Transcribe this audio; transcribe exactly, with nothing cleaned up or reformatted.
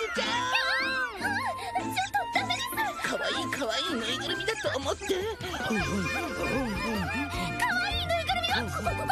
ちゃん。ちょっとダメです。かわいいかわいいぬいぐるみだと思って。かわいいぬいぐるみはここ